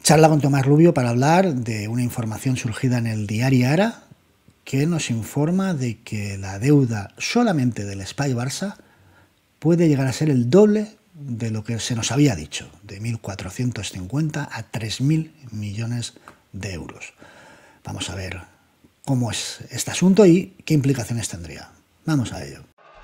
Charla con Tomás Rubio para hablar de una información surgida en el diario Ara que nos informa de que la deuda solamente del Espai Barça puede llegar a ser el doble de lo que se nos había dicho, de 1.450 a 3.000 millones de euros. Vamos a ver cómo es este asunto y qué implicaciones tendría. Vamos a ello.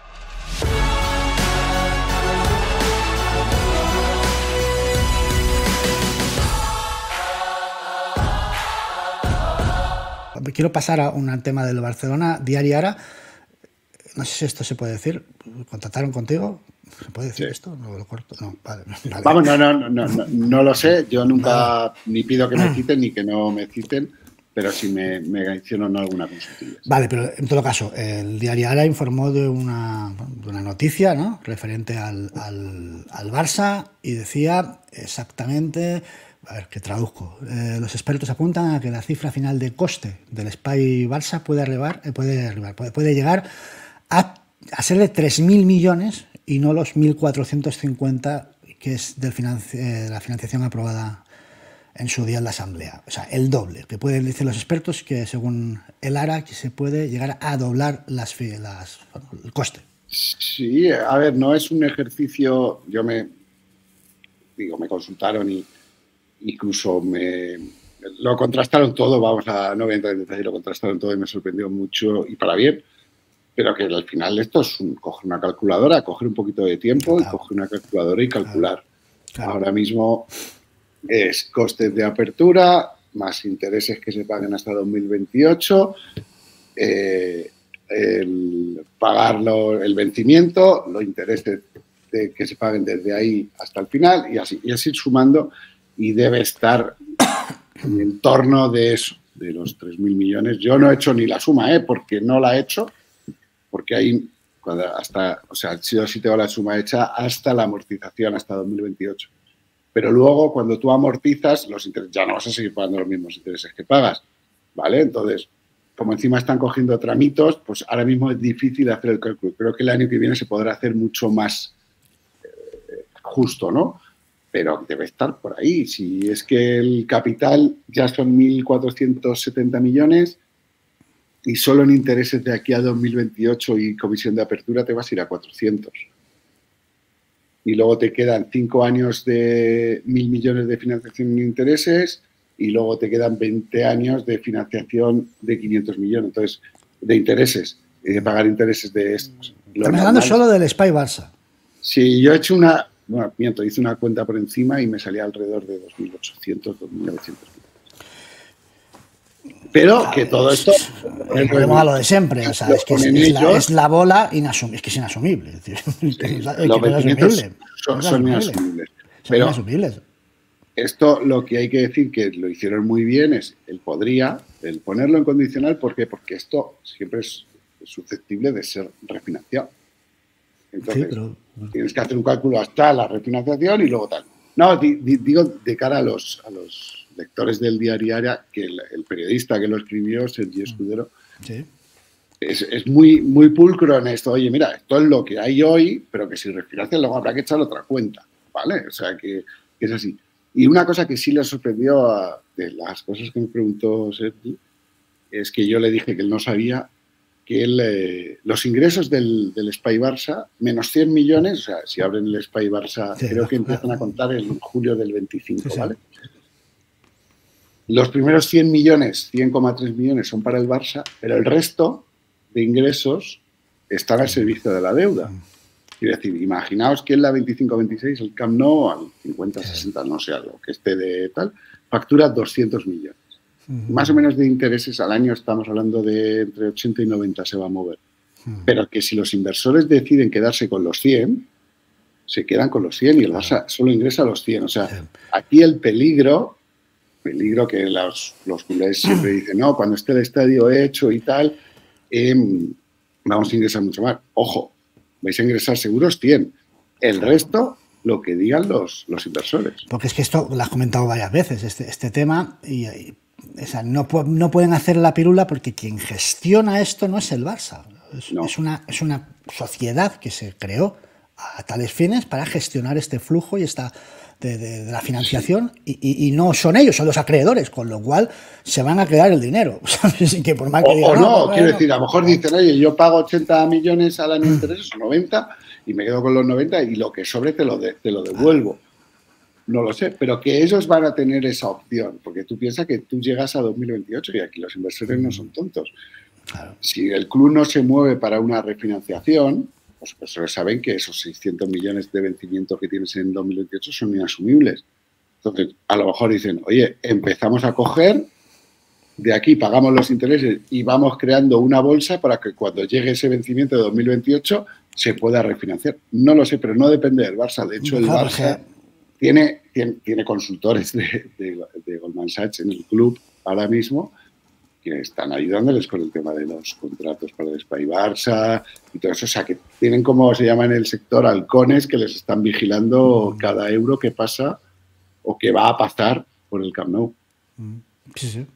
Quiero pasar a un tema del Barcelona, diario Ara. No sé si esto se puede decir. ¿Contactaron contigo? ¿Se puede decir esto? No lo corto. No, vale. Vamos, no lo sé. Yo nunca ni pido que me citen ni que no me citen, pero sí me hicieron alguna consultoría. Vale, pero en todo caso, el diario Ara informó de una noticia, ¿no?, referente al Barça, y decía exactamente. A ver, que traduzco. Los expertos apuntan a que la cifra final de coste del Espai Barça puede llegar a ser de 3.000 millones y no los 1.450 que es de la financiación aprobada en su día en la Asamblea. O sea, el doble. Que pueden decir los expertos que según el ARA que se puede llegar a doblar el coste. Sí, a ver, no es un ejercicio. Yo me consultaron y incluso lo contrastaron todo, no voy a entrar en detalle, lo contrastaron todo y me sorprendió mucho y para bien, pero que al final esto es coger una calculadora, coger un poquito de tiempo, claro, y coger una calculadora y calcular. Claro. Ahora mismo es costes de apertura, más intereses que se paguen hasta 2028, el vencimiento, los intereses que se paguen desde ahí hasta el final y así sumando. Y debe estar en el torno de eso, de los 3.000 millones. Yo no he hecho ni la suma, porque no la he hecho, porque ahí, sí tengo la suma hecha hasta la amortización, hasta 2028. Pero luego, cuando tú amortizas, los intereses, ya no vas a seguir pagando los mismos intereses que pagas, ¿vale? Entonces, como encima están cogiendo tramitos, pues ahora mismo es difícil hacer el cálculo. Creo que el año que viene se podrá hacer mucho más justo, ¿no? Pero debe estar por ahí. Si es que el capital ya son 1.470 millones y solo en intereses de aquí a 2028 y comisión de apertura te vas a ir a 400. Y luego te quedan 5 años de 1.000 millones de financiación en intereses y luego te quedan 20 años de financiación de 500 millones. Entonces, de intereses, de pagar intereses de estos. Estamos hablando solo del Espai Barça. Sí, yo he hecho hice una cuenta por encima y me salía alrededor de 2.800, 2.900. Pero que todo esto... Volvemos a lo de siempre, o sea, es la bola inasumible, es que es inasumible. Es decir, los vencimientos son inasumibles. Pero inasumibles. Esto lo que hay que decir que lo hicieron muy bien es el ponerlo en condicional. ¿Por qué? Porque esto siempre es susceptible de ser refinanciado. Entonces, sí, tienes que hacer un cálculo hasta la refinanciación y luego tal. No, digo de cara a los lectores del diario Ara, que el periodista que lo escribió, Sergi Escudero, sí, es muy, muy pulcro en esto. Oye, mira, esto es lo que hay hoy, pero que si refinancian luego habrá que echar otra cuenta, ¿vale? O sea, que es así. Y una cosa que sí le sorprendió de las cosas que me preguntó Sergi es que yo le dije que él no sabía que los ingresos del Espai Barça, menos 100 millones, o sea, si abren el Espai Barça, sí, creo que empiezan a contar en julio del 25, sí, ¿vale? Los primeros 100 millones, 100,3 millones son para el Barça, pero el resto de ingresos están al servicio de la deuda. Es decir, imaginaos que en la 25-26, el Camp Nou, al 50-60, no sé, algo que esté de tal, factura 200 millones. Más o menos de intereses al año estamos hablando de entre 80 y 90 se va a mover. Pero que si los inversores deciden quedarse con los 100, se quedan con los 100 y el Barça solo ingresa a los 100. O sea, aquí el peligro que los culés siempre dicen, no, cuando esté el estadio hecho y tal, vamos a ingresar mucho más. Ojo, vais a ingresar seguros 100. El resto, lo que digan los inversores. Porque es que esto lo has comentado varias veces, este tema, o sea, no pueden hacer la pirula porque quien gestiona esto no es el Barça. Es una sociedad que se creó a tales fines para gestionar este flujo y esta de la financiación y no son ellos, son los acreedores, con lo cual se van a quedar el dinero. Así que por más que digan, quiero decir, a lo mejor dicen, oye, yo pago 80 millones al año de intereses, o 90, y me quedo con los 90 y lo que sobre te lo devuelvo. No lo sé, pero que ellos van a tener esa opción, porque tú piensas que tú llegas a 2028 y aquí los inversores no son tontos. Claro. Si el club no se mueve para una refinanciación, los inversores saben que esos 600 millones de vencimiento que tienes en 2028 son inasumibles. Entonces, a lo mejor dicen, oye, empezamos a coger, de aquí pagamos los intereses y vamos creando una bolsa para que cuando llegue ese vencimiento de 2028 se pueda refinanciar. No lo sé, pero no depende del Barça. De hecho, el Barça tiene consultores de Goldman Sachs en el club ahora mismo que están ayudándoles con el tema de los contratos para el Espai Barça y todo eso. O sea, que tienen, como se llama en el sector, halcones que les están vigilando cada euro que pasa o que va a pasar por el Camp Nou. Sí, sí.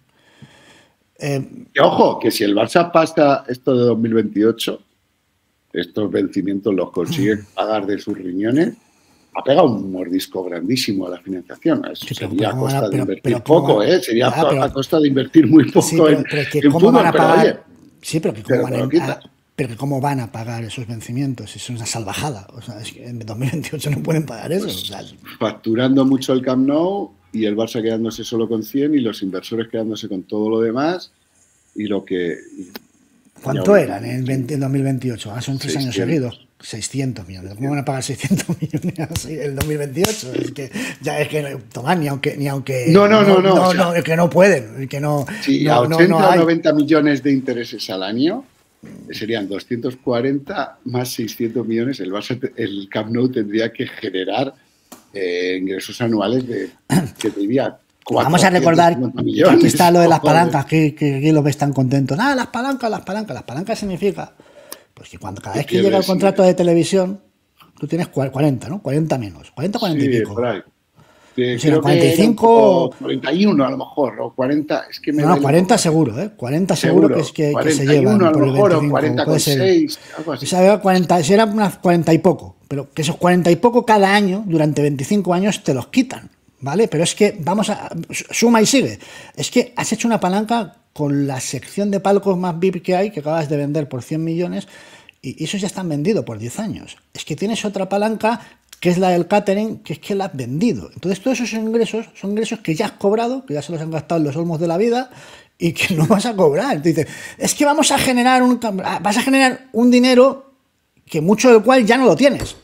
Que, ojo, que si el Barça pasa esto de 2028, estos vencimientos los consigue pagar de sus riñones, ha pegado un mordisco grandísimo a la financiación. Eso sí, sería a costa de invertir poco, sería a costa de invertir muy poco sí, pero ¿cómo van a pagar? Sí, pero ¿cómo van a pagar esos vencimientos? Es una salvajada. O sea, es que en 2028 no pueden pagar eso. Pues, o sea, facturando mucho el Camp Nou y el Barça quedándose solo con 100 y los inversores quedándose con todo lo demás y lo que... ¿Cuánto eran en 2028? Ah, son 3 años seguidos. 600 millones. ¿Cómo van a pagar 600 millones en el 2028? Es que ya es que Tomás, ni aunque No, es que no pueden, que no. Sí, a 80 o 90 millones de intereses al año serían 240 más 600 millones. El Camp Nou tendría que generar ingresos anuales que diría. Vamos a recordar que aquí está lo de las palancas, que aquí lo ves tan contentos. Las palancas. Las palancas significa pues que cada vez que llega el contrato de televisión, tú tienes 40, ¿no? 40 menos. 40 y pico. Por ahí. Creo 45... 41 a lo mejor, o 40... Es que no, 40 seguro, ¿eh? 40 seguro que se llevan. 41 a lo mejor, o 40 con 6, algo así. Si era unas 40 y poco, pero que esos 40 y poco cada año, durante 25 años, te los quitan, ¿vale? Pero es que, suma y sigue. Es que has hecho una palanca con la sección de palcos más VIP que hay, que acabas de vender por 100 millones, y esos ya están vendidos por 10 años. Es que tienes otra palanca, que es la del catering, que es que la has vendido. Entonces, todos esos ingresos son ingresos que ya has cobrado, que ya se los han gastado en los olmos de la vida, y que no vas a cobrar. Entonces, es que vas a generar un dinero que mucho del cual ya no lo tienes.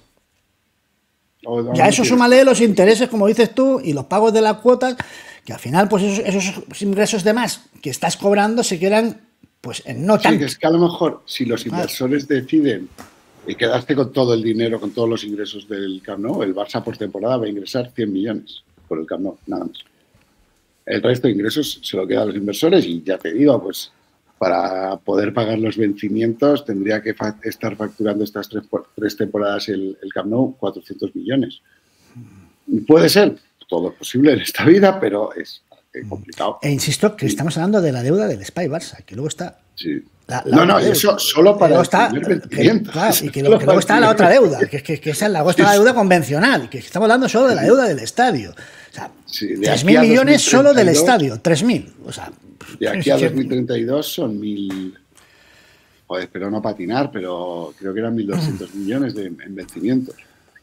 Ya eso súmale los intereses, como dices tú, y los pagos de las cuotas, que al final, pues esos ingresos de más que estás cobrando se quedan, pues, en no tanto. Sí, es que a lo mejor, si los inversores deciden quedarse con todo el dinero, con todos los ingresos del Camp Nou, el Barça por temporada va a ingresar 100 millones por el Camp Nou, nada más. El resto de ingresos se lo quedan los inversores y ya te digo, pues, para poder pagar los vencimientos tendría que estar facturando estas tres temporadas el Camp Nou 400 millones. Puede ser, todo es posible en esta vida, pero es complicado. E insisto que estamos hablando de la deuda del Espai Barça, que luego está... Sí. Eso solo para el vencimiento. Claro, y que luego está la otra deuda, que esa es la deuda convencional, que estamos hablando solo de la deuda del estadio. O sea, 3.000 millones solo del estadio, 3.000. O sea, de aquí a 2032 son 1.000... Joder, espero no patinar, pero creo que eran 1.200 millones en vencimientos.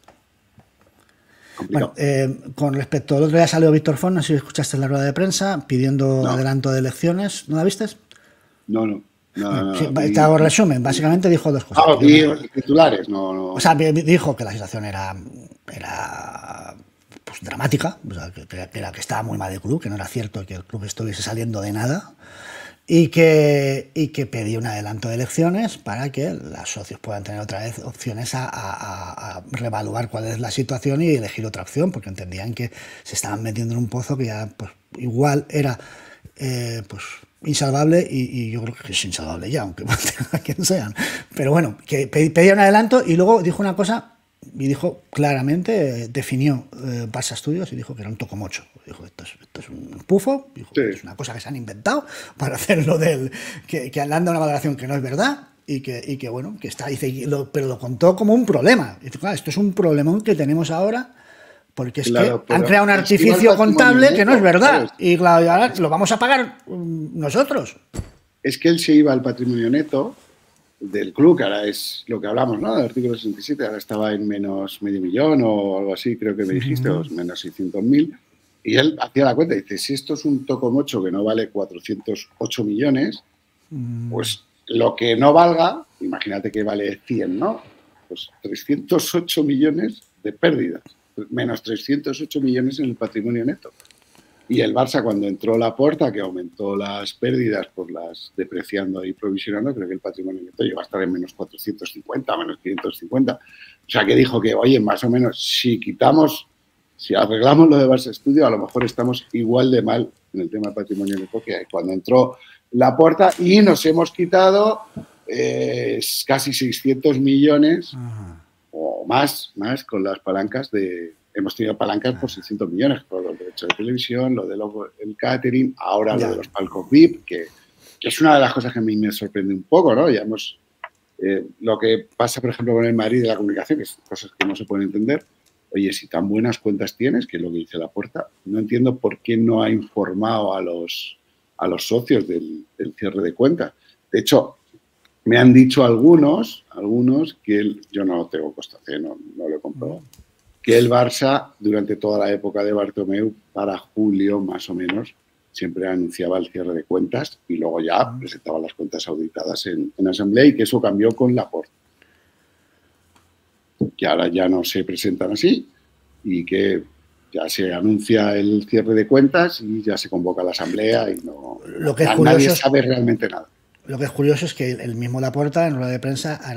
Bueno, con respecto al otro día salió Víctor Font, no sé si escuchaste la rueda de prensa, pidiendo adelanto de elecciones. ¿No la viste? No. Sí, te hago resumen. Básicamente dijo dos cosas. Titulares, no. O sea, dijo que la situación era pues, dramática, o sea, que estaba muy mal el club, que no era cierto que el club estuviese saliendo de nada, y que pedía un adelanto de elecciones para que los socios puedan tener otra vez opciones a reevaluar cuál es la situación y elegir otra opción, porque entendían que se estaban metiendo en un pozo que ya pues igual era pues insalvable, y yo creo que es insalvable ya, aunque a quien sean. Pero bueno, que pedía un adelanto y luego dijo una cosa, y dijo claramente, definió Barça Studios y dijo que era un tocomocho. Dijo, esto es un pufo, dijo, sí. Es una cosa que se han inventado para hacer lo del... que han dado una valoración que no es verdad y que bueno, que está... Dice, pero lo contó como un problema. Dice, claro, esto es un problemón que tenemos ahora Porque es Claro, que han pero creado un es que artificio iba al patrimonio contable que no es neto, verdad. ¿sabes? Y claro, y ahora lo vamos a pagar nosotros. Es que él se iba al patrimonio neto del club, que ahora es lo que hablamos, ¿no? Del artículo 67, ahora estaba en menos medio millón o algo así, creo que me dijiste, o menos 600.000. Y él hacía la cuenta y dice, si esto es un tocomocho que no vale 408 millones, pues lo que no valga, imagínate que vale 100, ¿no? Pues 308 millones de pérdidas, menos 308 millones en el patrimonio neto. Y el Barça, cuando entró Laporta, que aumentó las pérdidas por las depreciando y provisionando, creo que el patrimonio neto llegó a estar en menos 450, menos 550. O sea, que dijo que, oye, más o menos, si arreglamos lo de Barça Studio, a lo mejor estamos igual de mal en el tema del patrimonio neto que cuando entró Laporta, y nos hemos quitado casi 600 millones o más con las palancas de... Hemos tenido palancas por 600 millones, por los derechos de televisión, lo del catering, ahora lo de los palcos VIP, que es una de las cosas que a mí me sorprende un poco, ¿no? Ya hemos, lo que pasa, por ejemplo, con el Madrid de la comunicación, que son cosas que no se pueden entender. Oye, si tan buenas cuentas tienes, que es lo que dice Laporta, no entiendo por qué no ha informado a los socios del cierre de cuentas. De hecho, me han dicho algunos que yo no tengo constancia, no lo he comprobado, que el Barça, durante toda la época de Bartomeu, para julio más o menos, siempre anunciaba el cierre de cuentas y luego ya presentaba las cuentas auditadas en asamblea, y que eso cambió con Laporta. Que ahora ya no se presentan así y que ya se anuncia el cierre de cuentas y ya se convoca la asamblea y nadie sabe realmente nada. Lo que es curioso es que el mismo Laporta, en rueda de prensa, ha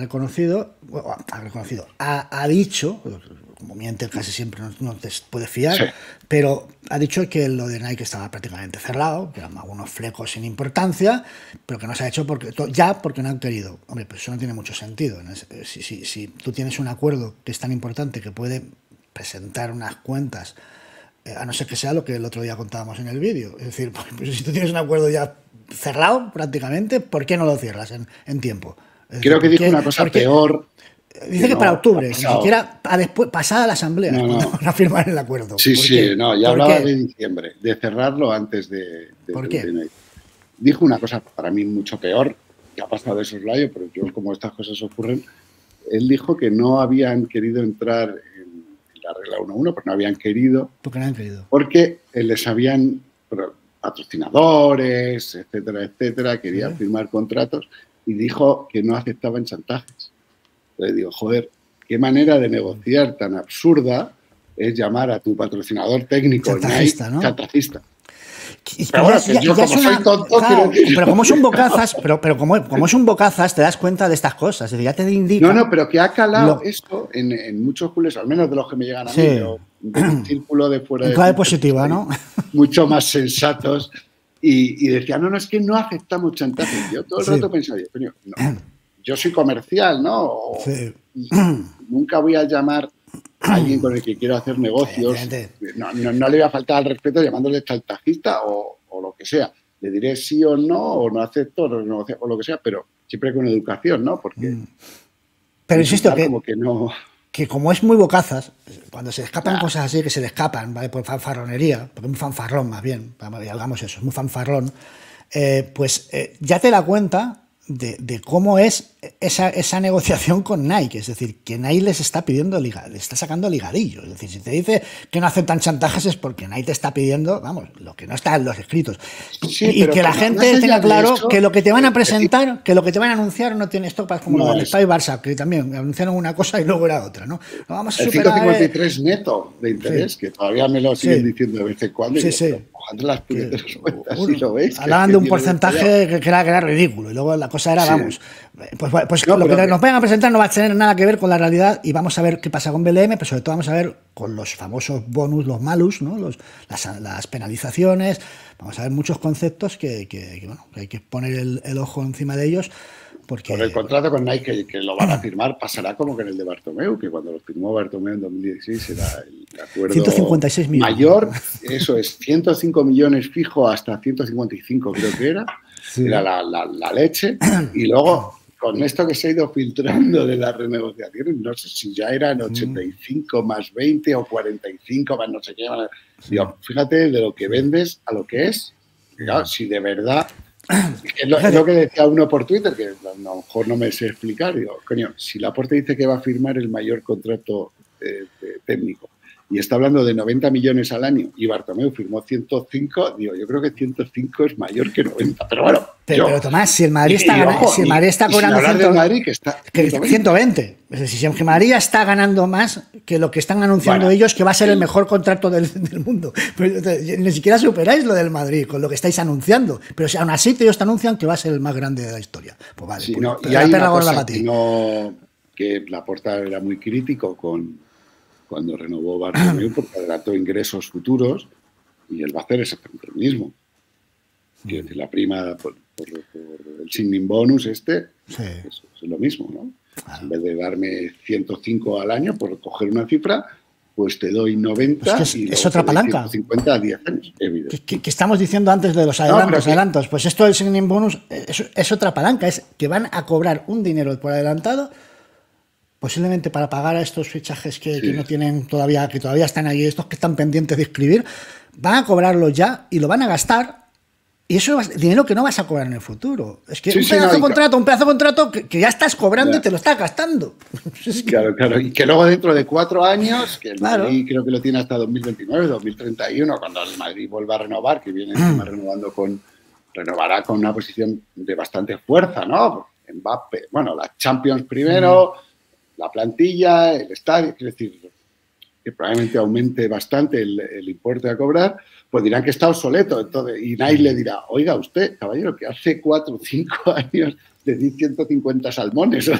dicho, como miente casi siempre, no te puedes fiar, sí, pero ha dicho que lo de Nike estaba prácticamente cerrado, que eran algunos flecos sin importancia, pero que no se ha hecho porque no han querido. Hombre, pues eso no tiene mucho sentido. Si tú tienes un acuerdo que es tan importante que puede presentar unas cuentas, a no ser que sea lo que el otro día contábamos en el vídeo, es decir, pues si tú tienes un acuerdo ya cerrado prácticamente, ¿por qué no lo cierras en tiempo? Creo que dijo una cosa peor. Dice que para octubre, ni siquiera pasada la asamblea, no firmar el acuerdo. Sí, ya hablaba de diciembre, de cerrarlo antes de ¿Por qué? Dijo una cosa para mí mucho peor, que ha pasado de soslayo, pero yo, como estas cosas ocurren, él dijo que no habían querido entrar en la regla 1.1, porque no habían querido. ¿Por qué no han querido? Porque les habían patrocinadores, etcétera, querían firmar contratos, y dijo que no aceptaban chantajes. Entonces digo, joder, qué manera de negociar tan absurda es llamar a tu patrocinador técnico chantajista, ¿no? Chantajista. Pero bueno, yo como soy tonto, claro, pero como es un bocazas, pero como es un bocazas, te das cuenta de estas cosas. Es decir, ya te indica. No, pero que ha calado esto en muchos clubes, al menos de los que me llegan a mí, o del círculo de fuera en clave positiva, ¿no? Mucho más sensatos. Y decía, no, es que no aceptamos chantaje. Yo todo el rato pensaba, yo soy comercial, ¿no? Nunca voy a llamar a alguien con el que quiero hacer negocios. No le voy a faltar al respeto llamándole chantajista o lo que sea. Le diré sí o no, o no acepto, o lo que sea, pero siempre con educación, ¿no? Porque... Pero insisto que como es muy bocazas, cuando se escapan cosas así, que se le escapan, ¿vale? Por fanfarronería, porque es muy fanfarrón más bien, hagamos eso, es muy fanfarrón, pues ya te da cuenta de cómo es esa negociación con Nike. Es decir, que Nike les está pidiendo le está sacando ligadillo. Es decir, si te dice que no aceptan chantajes es porque Nike te está pidiendo, vamos, lo que no está en los escritos. Y que la gente tenga claro que lo que te van a presentar, que lo que te van a anunciar no tiene esto como lo del Stade Barça, que también anunciaron una cosa y luego era otra, ¿no? Vamos a el superar, 153 neto de interés, que todavía me lo siguen diciendo de vez en cuando. Las cuentas, si lo veis, hablaban de un porcentaje que era ridículo, y luego la cosa era, vamos, pues lo que nos vayan a presentar no va a tener nada que ver con la realidad, y vamos a ver qué pasa con BLM, pero sobre todo vamos a ver con los famosos bonus, los malus, ¿no? Las penalizaciones. Vamos a ver muchos conceptos que hay que poner el ojo encima de ellos. Porque... Por el contrato con Nike que lo van a firmar pasará como que en el de Bartomeu, que cuando lo firmó Bartomeu en 2016 era el acuerdo 156 millones. Mayor, eso es, 105 millones fijo hasta 155 creo que era, era la leche, y luego con esto que se ha ido filtrando de las renegociaciones, no sé si ya eran 85 más 20 o 45 más no sé qué. Digo, fíjate de lo que vendes a lo que es. Claro, si de verdad... Es lo que decía uno por Twitter, que a lo mejor no me sé explicar. Digo, coño, si Laporta dice que va a firmar el mayor contrato técnico y está hablando de 90 millones al año y Bartomeu firmó 105, digo, yo creo que 105 es mayor que 90. Pero bueno. Pero Tomás, si el Madrid está cobrando 120. Es decir, si el Madrid está ganando más que lo que están anunciando ellos, que va a ser el mejor contrato del mundo. Pero ni siquiera superáis lo del Madrid con lo que estáis anunciando. Pero si aún así ellos te anuncian que va a ser el más grande de la historia. Pues vale. Sí, no, y hay una cosa que Laporta era muy crítico cuando renovó Bartomeu porque adelantó ingresos futuros y él va a hacer exactamente lo mismo. Quiero decir, la prima por el signing bonus es lo mismo, ¿no? En vez de darme 105 al año por coger una cifra, pues te doy 90 es otra palanca. 150 a 10 años, evidentemente. Que estamos diciendo antes de los adelantos. Pues esto del signing bonus es otra palanca, es que van a cobrar un dinero por adelantado posiblemente para pagar a estos fichajes que no tienen todavía, que todavía están ahí, estos que están pendientes de escribir, van a cobrarlo ya y lo van a gastar. Y eso es dinero que no vas a cobrar en el futuro. Es que un pedazo de contrato que ya estás cobrando y te lo estás gastando. Claro. Y que luego dentro de 4 años, que el Madrid creo que lo tiene hasta 2029, 2031, cuando el Madrid vuelva a renovar, que viene renovará con una posición de bastante fuerza, ¿no? Mbappé, bueno, la Champions primero, la plantilla, el estadio, es decir, que probablemente aumente bastante el importe a cobrar, pues dirán que está obsoleto. Entonces, y nadie le dirá, oiga usted, caballero, que hace 4 o 5 años le di 150 salmones.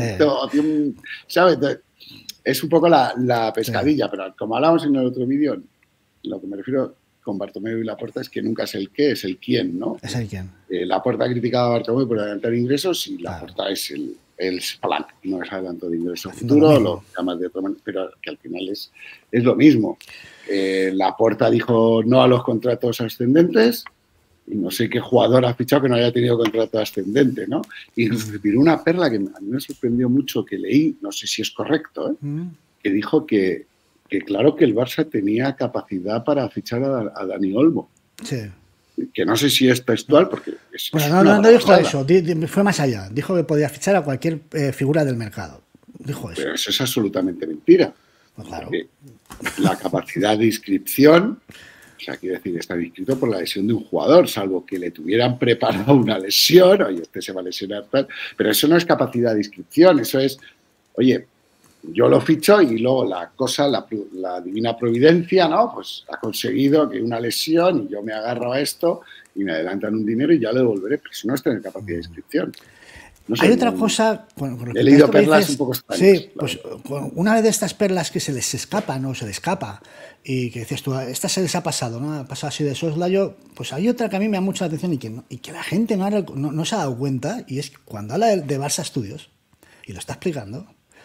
¿Sabes? Entonces, es un poco la pescadilla, pero como hablamos en el otro vídeo, lo que me refiero con Bartomeu y Laporta es que nunca es el qué, es el quién, ¿no? Es el quién. Laporta ha criticado a Bartomeu por adelantar ingresos y Laporta es el plan, no es adelanto de ingreso futuro, lo llamas de otra manera, pero que al final es lo mismo. Laporta dijo no a los contratos ascendentes y no sé qué jugador ha fichado que no haya tenido contrato ascendente, ¿no? Y tiró una perla que a mí me sorprendió mucho, que leí, no sé si es correcto, que dijo que claro que el Barça tenía capacidad para fichar a Dani Olmo. Sí. Que no sé si es textual, porque no dijo eso, fue más allá. Dijo que podía fichar a cualquier figura del mercado. Dijo eso. Pero eso es absolutamente mentira. Pues claro. La capacidad de inscripción, o sea, quiere decir, está inscrito por la lesión de un jugador, salvo que le tuvieran preparado una lesión, oye, usted se va a lesionar tal, pero eso no es capacidad de inscripción, eso es, oye, yo lo ficho y luego la divina providencia, ¿no? Pues ha conseguido que una lesión y yo me agarro a esto y me adelantan un dinero y ya lo devolveré, pero eso no es tener capacidad de inscripción. No sé, hay otra cosa... he leído perlas un poco extrañas. Sí, pues una vez de estas perlas que se les escapan o se le escapa y que dices tú, esta se les ha pasado, ¿no? Ha pasado así de soslayo, pues hay otra que a mí me da mucha atención y que la gente no se ha dado cuenta, y es cuando habla de Barça Studios y lo está explicando.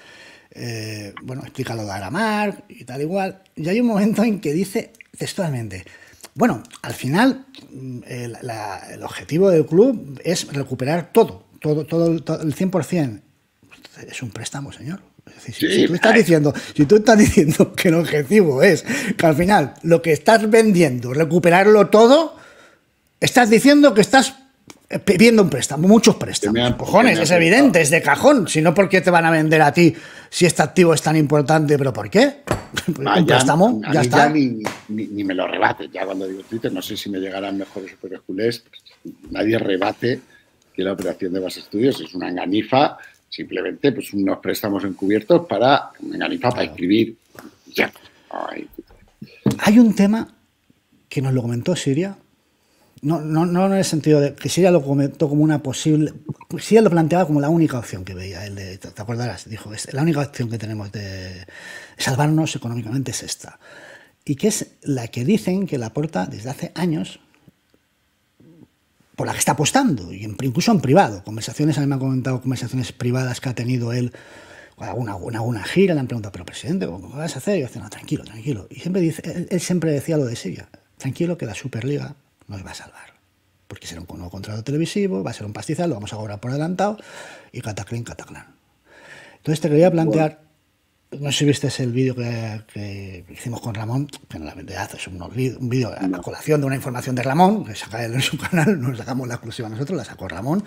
Explica lo de Aramar y tal igual, y hay un momento en que dice textualmente, bueno, al final el objetivo del club es recuperar todo el 100%. Es un préstamo, señor. Es decir, si tú estás diciendo que el objetivo es que al final lo que estás vendiendo, recuperarlo todo, estás diciendo que estás pidiendo un préstamo, muchos préstamos. Cojones, es evidente, es de cajón. Si no, ¿por qué te van a vender a ti si este activo es tan importante? ¿Pero por qué? Un préstamo, ya está. Ni me lo rebate. Ya cuando digo Twitter, no sé si me llegarán mejores superiores culés. Nadie rebate que la operación de Barça Studios es una enganifa, simplemente pues unos préstamos encubiertos para escribir. Ya. Hay un tema que nos lo comentó Siria. No en el sentido de que Siria lo comentó como una posible... Siria lo planteaba como la única opción que veía. ¿Te acordarás? Dijo, la única opción que tenemos de salvarnos económicamente es esta. Y que es la que dicen que Laporta desde hace años, por la que está apostando, y incluso en privado. Conversaciones, a mí me han comentado conversaciones privadas que ha tenido él, alguna gira, le han preguntado, pero presidente, ¿cómo vas a hacer? Y yo decía, no, tranquilo. Y siempre él siempre decía lo de Siria, tranquilo que la Superliga nos va a salvar. porque será un nuevo contrato televisivo, va a ser un pastizal, lo vamos a cobrar por adelantado, y cataclín, cataclán. Entonces te quería plantear, no sé si viste el vídeo que hicimos con Ramón, que en la verdad es un vídeo a colación de una información de Ramón, que saca él en su canal, no sacamos la exclusiva nosotros, la sacó Ramón.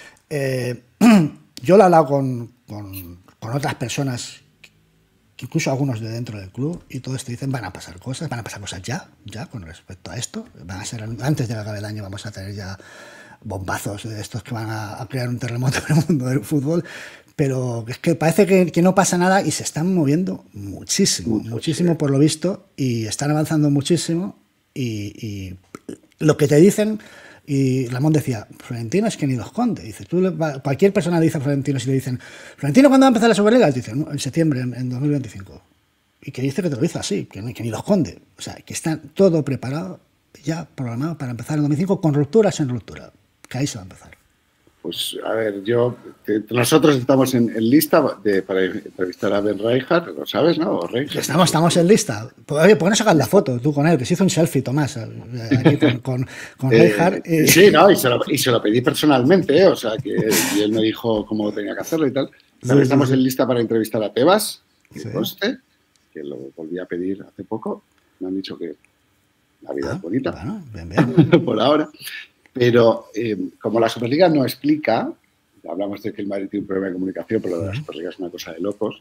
Yo lo he hablado con otras personas, incluso algunos de dentro del club, y todos te dicen van a pasar cosas ya con respecto a esto. Van a ser, antes de que acabe el año vamos a tener ya bombazos de estos que van a crear un terremoto en el mundo del fútbol, pero es que parece que no pasa nada y se están moviendo muchísimo por lo visto, y están avanzando muchísimo, y lo que te dicen. Y Ramón decía, Florentino es que ni lo esconde. Dice, cualquier persona le dice a Florentino, si le dicen, Florentino, ¿cuándo va a empezar la Superliga? Dice, en septiembre, en 2025. Y que dice que te lo dice así, que ni lo esconde. O sea, que está todo preparado, ya programado para empezar en 2025, con ruptura sin ruptura. Que ahí se va a empezar. Pues, a ver, nosotros estamos en lista para entrevistar a Ben Rijkaard, lo sabes, ¿no? Estamos en lista. Oye, ¿por qué no sacas la foto tú con él? Que se hizo un selfie, Tomás, aquí con Rijkaard. Sí, ¿no? Y se lo pedí personalmente, o sea, y él me dijo cómo tenía que hacerlo y tal. También estamos en lista para entrevistar a Tebas, que lo volví a pedir hace poco. Me han dicho que la vida es bonita, bueno, bien. Por ahora. Pero como la Superliga no explica, hablamos de que el Madrid tiene un problema de comunicación, pero lo de la Superliga es una cosa de locos,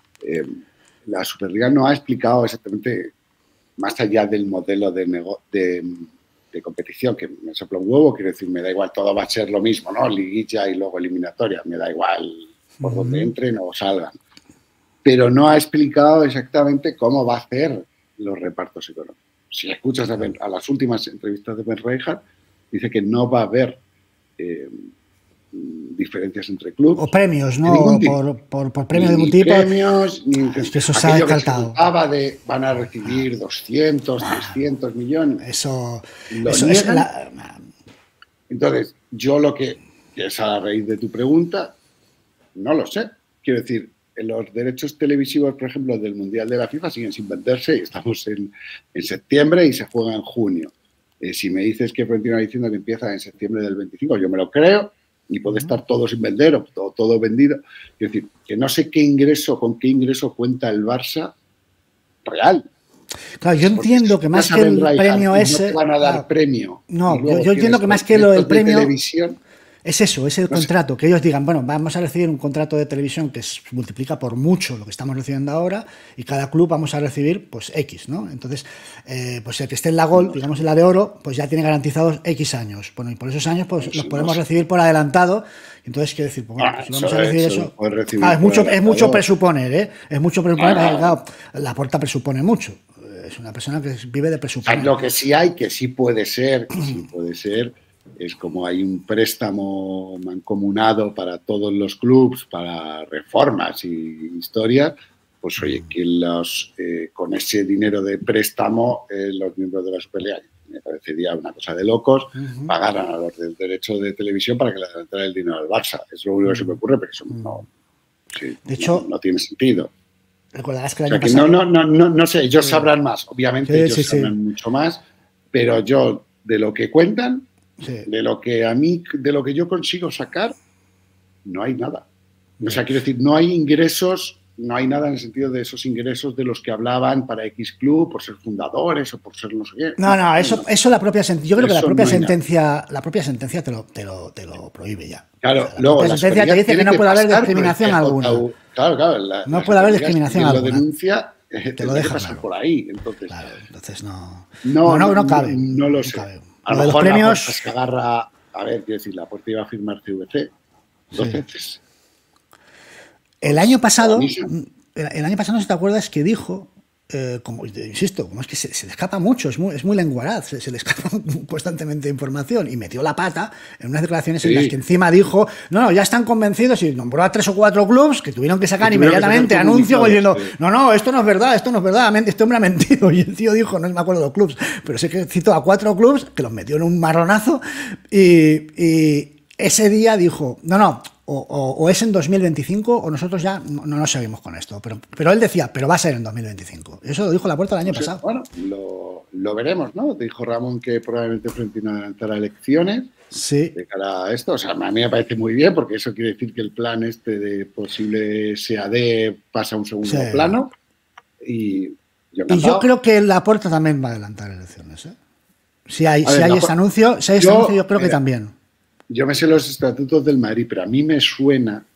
la Superliga no ha explicado exactamente, más allá del modelo de competición, que me sopla un huevo, quiero decir, me da igual, todo va a ser lo mismo, ¿no? Liguilla y luego eliminatoria, me da igual por donde entren o salgan. Pero no ha explicado exactamente cómo va a hacer los repartos económicos. Si escuchas a las últimas entrevistas de Ben Rijkaard, dice que no va a haber diferencias entre clubes. O premios, ¿no? Por premios de ningún tipo. Premios, es que eso se ha descartado. Van a recibir 200, 300 millones. Eso es Entonces, yo lo que es a la raíz de tu pregunta, no lo sé. Quiero decir, los derechos televisivos, por ejemplo, del Mundial de la FIFA siguen sin venderse y estamos en septiembre y se juega en junio. Si me dices que Florentino está diciendo que empieza en septiembre del 25, yo me lo creo y puede estar todo sin vender o todo vendido. Es decir, que no sé con qué ingreso cuenta el Barça real. Claro, yo entiendo que más que el premio ese... No te van a dar premio. No, yo entiendo que más que lo del premio... Televisión, es eso, es el contrato, que ellos digan, bueno, vamos a recibir un contrato de televisión que se multiplica por mucho lo que estamos recibiendo ahora y cada club vamos a recibir, pues, X, ¿no? Entonces, pues el que esté en la Gol, digamos en la de oro, pues ya tiene garantizados X años. Bueno, y por esos años, pues los podemos recibir por adelantado. Entonces, quiero decir, pues, bueno, pues, si vamos a recibir eso... es mucho presuponer, ¿eh? Es mucho presuponer, claro, la Porta presupone mucho. Es una persona que vive de presuponer. Lo que sí hay, que sí puede ser, es como hay un préstamo mancomunado para todos los clubes, para reformas y historias, pues oye, que con ese dinero de préstamo los miembros de la Superliga, me parecería una cosa de locos, pagaran a los del derecho de televisión para que le adelantara el dinero al Barça. Es lo único que se me ocurre, pero eso de hecho, no tiene sentido. Recordarás que el año pasado... No sé, ellos sabrán más, obviamente ellos sabrán mucho más, pero yo, de lo que cuentan, de lo que yo consigo sacar, no hay nada. O sea, quiero decir, no hay ingresos, no hay nada en el sentido de esos ingresos de los que hablaban para X Club, por ser fundadores o por ser no sé qué. No, eso la propia sentencia, yo creo que la propia sentencia te lo prohíbe ya. Claro, luego la sentencia te dice que no puede haber discriminación alguna. Claro, no puede haber discriminación alguna. Lo denuncia, te lo deja pasar por ahí. Entonces, no cabe. No lo sé. A lo mejor premios... se agarra, a ver, quiero decir, la Puerta iba a firmar CVC 2 veces. El año pasado, no sé si te acuerdas que dijo, como insisto, como es que se le escapa mucho, es muy lenguaraz, se le escapa constantemente información y metió la pata en unas declaraciones en las que encima dijo, no, ya están convencidos y nombró a 3 o 4 clubs que tuvieron que sacar inmediatamente anuncios diciendo, no, esto no es verdad, este hombre ha mentido. Y el tío dijo, no me acuerdo de los clubs, pero sé que citó a 4 clubs que los metió en un marronazo y ese día dijo, no, o es en 2025 o nosotros ya no nos seguimos con esto. Pero él decía, pero va a ser en 2025. Eso lo dijo Laporta el año pasado. Bueno, lo veremos, ¿no? Dijo Ramón que probablemente Florentino adelantará elecciones de cara a esto. O sea, a mí me parece muy bien porque eso quiere decir que el plan este de posible SAD pasa a un segundo plano. Y yo creo que Laporta también va a adelantar elecciones, ¿eh? Si hay ese anuncio, yo creo que también. Yo me sé los estatutos del Madrid, pero a mí me suena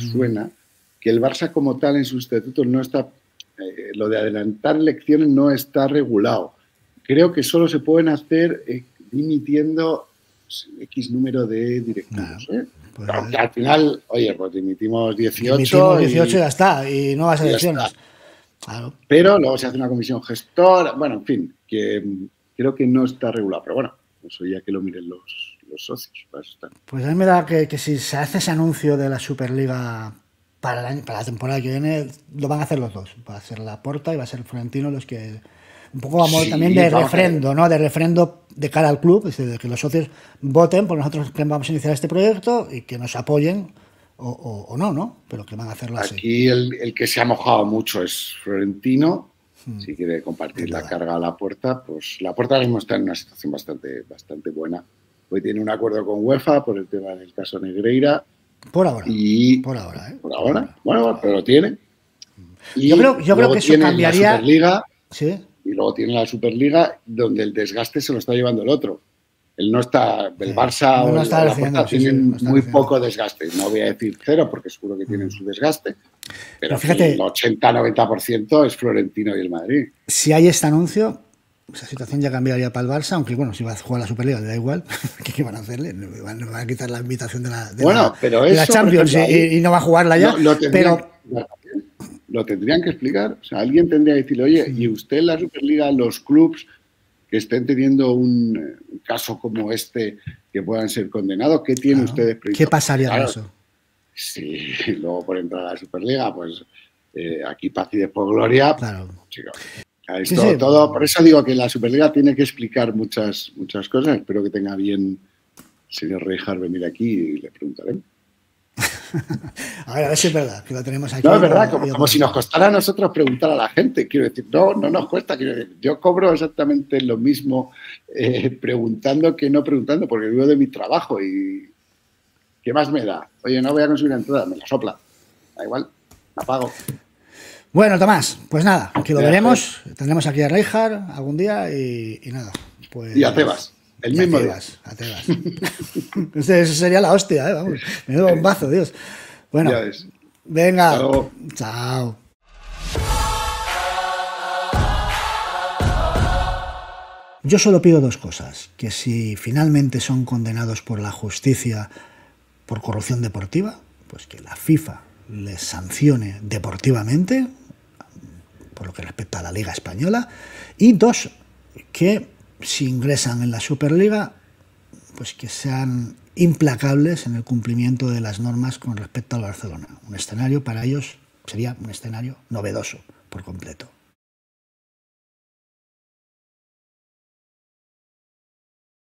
que el Barça como tal en sus estatutos no está, lo de adelantar elecciones no está regulado. Creo que solo se pueden hacer dimitiendo X número de directivos. Pues, aunque al final, oye, pues dimitimos 18 y ya está, y nuevas elecciones. Claro. Pero luego se hace una comisión gestora, bueno, en fin, que creo que no está regulado, pero bueno, eso ya que lo miren los socios. Pues a mí me da que si se hace ese anuncio de la Superliga para la temporada que viene, lo van a hacer los dos. Va a ser Laporta y va a ser Florentino los que... Un poco vamos también de refrendo, ¿no? De refrendo de cara al club, es decir, de que los socios voten por nosotros que vamos a iniciar este proyecto y que nos apoyen o no, ¿no? Pero que van a hacerlo así. Aquí el que se ha mojado mucho es Florentino. Si quiere compartir la carga a Laporta, pues Laporta ahora mismo está en una situación bastante buena. Hoy tiene un acuerdo con UEFA por el tema del caso Negreira. Por ahora. Por ahora. Bueno, pero lo tiene. Y yo creo que eso cambiaría. La Superliga, ¿sí? Y luego tiene la Superliga, donde el desgaste se lo está llevando el otro. Él no está, el Barça o el Laporta tienen muy poco desgaste. No voy a decir cero, porque seguro que tienen su desgaste. Pero fíjate, el 80-90% es Florentino y el Madrid. Si hay este anuncio, esa situación ya cambiaría para el Barça, aunque bueno, si va a jugar la Superliga le da igual. ¿Qué van a hacerle? Le van a quitar la invitación de la Champions y no va a jugarla ya. Lo tendrían que explicar. O sea, alguien tendría que decirle, oye, y usted en la Superliga, los clubs que estén teniendo un caso como este, que puedan ser condenados, ¿qué tiene ustedes previsto? ¿Qué pasaría con eso? Sí, luego por entrar a la Superliga, pues aquí paz y después gloria. Claro. Chico, todo, por eso digo que la Superliga tiene que explicar muchas cosas. Espero que tenga bien el señor Reijar venir aquí y le preguntaré. A ver si es verdad, que lo tenemos aquí. No, es verdad, como si nos costara a nosotros preguntar a la gente. Quiero decir, no nos cuesta. Quiero decir, yo cobro exactamente lo mismo preguntando que no preguntando, porque vivo de mi trabajo y ¿qué más me da? Oye, no voy a conseguir entrada, me la sopla. Da igual, la pago. Bueno, Tomás, pues nada, aquí lo veremos. Tendremos aquí a Reijar algún día y nada. Pues, y a Tebas. El mismo día. A Tebas. Eso sería la hostia, vamos. Menudo bombazo, Dios. Bueno, venga. Chao. Yo solo pido dos cosas. Que si finalmente son condenados por la justicia por corrupción deportiva, pues que la FIFA les sancione deportivamente, por lo que respecta a la Liga Española. Y dos, que si ingresan en la Superliga, pues que sean implacables en el cumplimiento de las normas con respecto al Barcelona. Un escenario para ellos sería un escenario novedoso por completo.